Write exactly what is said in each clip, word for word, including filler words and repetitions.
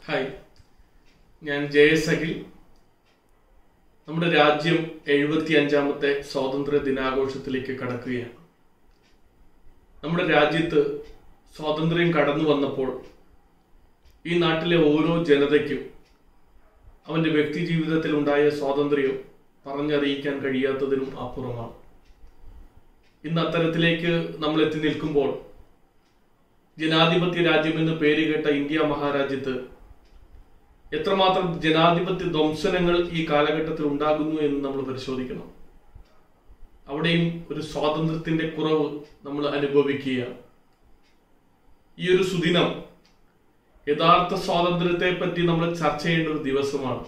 Hi, ഞാൻ J S Akhil. നമ്മുടെ രാജ്യം എഴുപത്തി അഞ്ചാമത്തെ സ്വാതന്ത്ര്യ ദിനാഘോഷത്തിലേക്ക് കടക്കുകയാണ്. നമ്മുടെ രാജ്യത്ത് സ്വാതന്ത്ര്യം കടന്നു വന്നപ്പോൾ ഈ നാട്ടിലെ ഓരോ ജനതയ്ക്കും അവൻ്റെ വ്യക്തി ജീവിതത്തിൽ ഉണ്ടായ സ്വാതന്ത്ര്യം പറഞ്ഞറിയിക്കാൻ കഴിയാത്തതിനും അപ്പുറമാണ്. ഇന്ന് അത്തരത്തിലേക്ക് നമ്മൾ എത്തി നിൽക്കുമ്പോൾ ജനാധിപത്യ രാജ്യമെന്ന് പേര് കേട്ട ഇന്ത്യ മഹാരാജ്യത്ത് എത്രമാത്രം ജനാധിപത്യ ധ്വംസനങ്ങൾ ഈ കാലഘട്ടത്തിൽ ഉണ്ടാകുന്നു എന്ന് നമ്മൾ പരിശോധിക്കണം. അവിടെയും ഒരു സ്വാതന്ത്ര്യത്തിന്റെ കുറവ് നമ്മൾ അനുഭവിക്കുകയാണ്. ഈ ഒരു സുദിനം യഥാർത്ഥ സ്വാതന്ത്ര്യത്തെ പറ്റി നമ്മൾ ചർച്ച ചെയ്യേണ്ട ഒരു ദിവസമാണ്.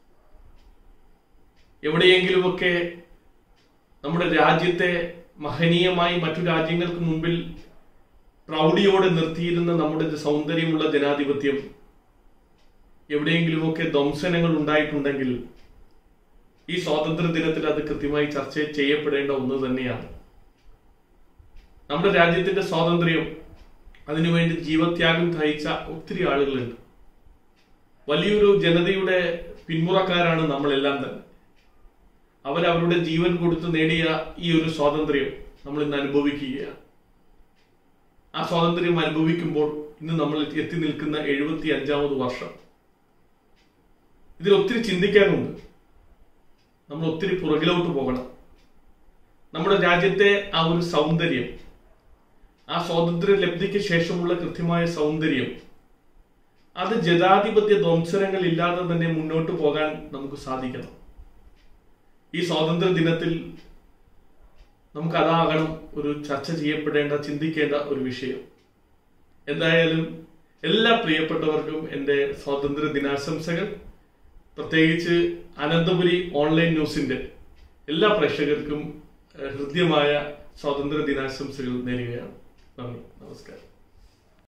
എവിടെയെങ്കിലുമൊക്കെ നമ്മുടെ രാജ്യത്തെ മഹനീയമായി മറ്റു രാജ്യങ്ങൾക്ക് മുമ്പിൽ പ്രൗഢിയോടെ നിർത്തിയിരുന്ന നമ്മുടെ സൗന്ദര്യമുള്ള ജനാധിപത്യം എവിടെയെങ്കിലുമൊക്കെ ധ്വംസനങ്ങൾ ഉണ്ടായിട്ടുണ്ടെങ്കിൽ ഈ സ്വാതന്ത്ര്യ ദിനത്തിൽ അത് കൃത്യമായി ചർച്ച ചെയ്യപ്പെടേണ്ട ഒന്ന് തന്നെയാണ്. നമ്മുടെ രാജ്യത്തിന്റെ സ്വാതന്ത്ര്യം അതിനുവേണ്ടി ജീവത്യാഗം സഹിച്ച ഒത്തിരി ആളുകളുണ്ട്. വലിയൊരു ജനതയുടെ പിന്മുറക്കാരാണ് നമ്മളെല്ലാം തന്നെ. അവരവരുടെ ജീവൻ കൊടുത്ത് നേടിയ ഈ ഒരു സ്വാതന്ത്ര്യം നമ്മൾ ഇന്ന് അനുഭവിക്കുകയാണ്. ആ സ്വാതന്ത്ര്യം അനുഭവിക്കുമ്പോൾ ഇന്ന് നമ്മൾ എത്തി നിൽക്കുന്ന എഴുപത്തി അഞ്ചാമത് വർഷം. ഇതിൽ ഒത്തിരി ചിന്തിക്കാനുണ്ട്. നമ്മൾ ഒത്തിരി പുറകിലോട്ട് പോകണം. നമ്മുടെ രാജ്യത്തെ ആ ഒരു സൗന്ദര്യം, ആ സ്വാതന്ത്ര്യ ലബ്ധിക്ക് ശേഷമുള്ള കൃത്യമായ സൗന്ദര്യം, അത് ജനാധിപത്യ ധ്വംസനങ്ങൾ ഇല്ലാതെ തന്നെ മുന്നോട്ട് പോകാൻ നമുക്ക് സാധിക്കണം. ഈ സ്വാതന്ത്ര്യ ദിനത്തിൽ നമുക്ക് അതാകണം ഒരു ചർച്ച ചെയ്യപ്പെടേണ്ട, ചിന്തിക്കേണ്ട ഒരു വിഷയം. എന്തായാലും എല്ലാ പ്രിയപ്പെട്ടവർക്കും എൻ്റെ സ്വാതന്ത്ര്യ ദിനാശംസകൾ. പ്രത്യേകിച്ച് അനന്തപുരി ഓൺലൈൻ ന്യൂസിന്റെ എല്ലാ പ്രേക്ഷകർക്കും ഹൃദ്യമായ സ്വാതന്ത്ര്യ ദിനാശംസകൾ നേരുകയാണ്. നന്ദി, നമസ്കാരം.